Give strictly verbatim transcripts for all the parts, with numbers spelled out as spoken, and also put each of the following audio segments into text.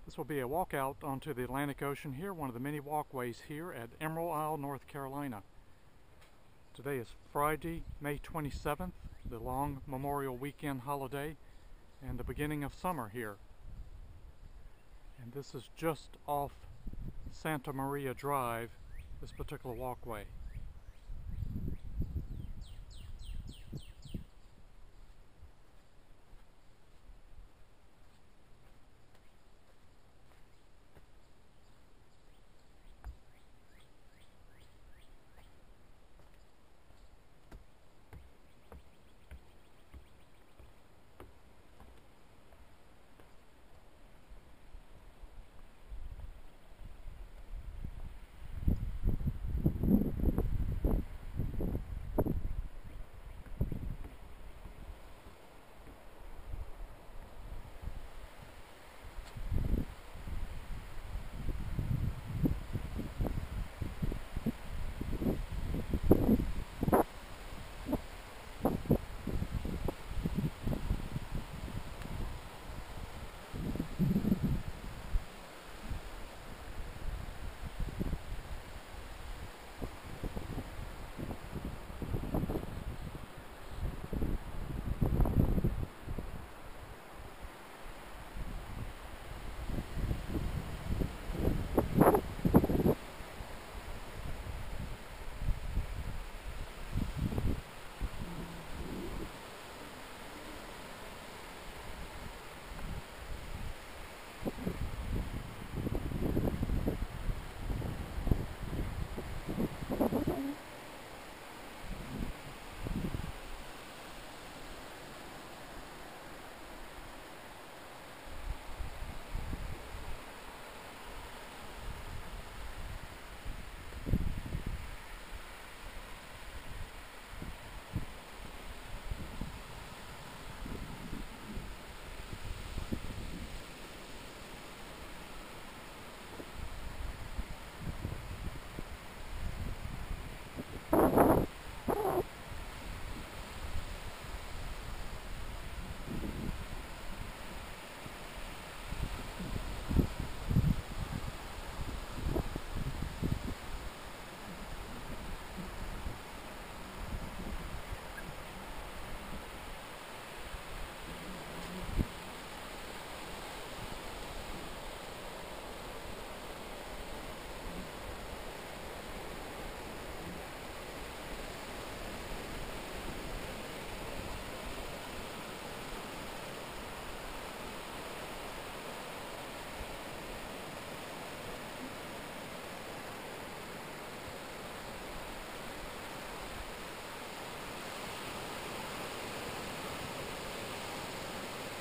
This will be a walkout onto the Atlantic Ocean here, one of the many walkways here at Emerald Isle, North Carolina. Today is Friday, May twenty-seventh, the long Memorial Weekend holiday and the beginning of summer here. And this is just off Santa Maria Drive, this particular walkway.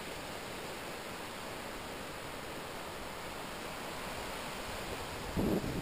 You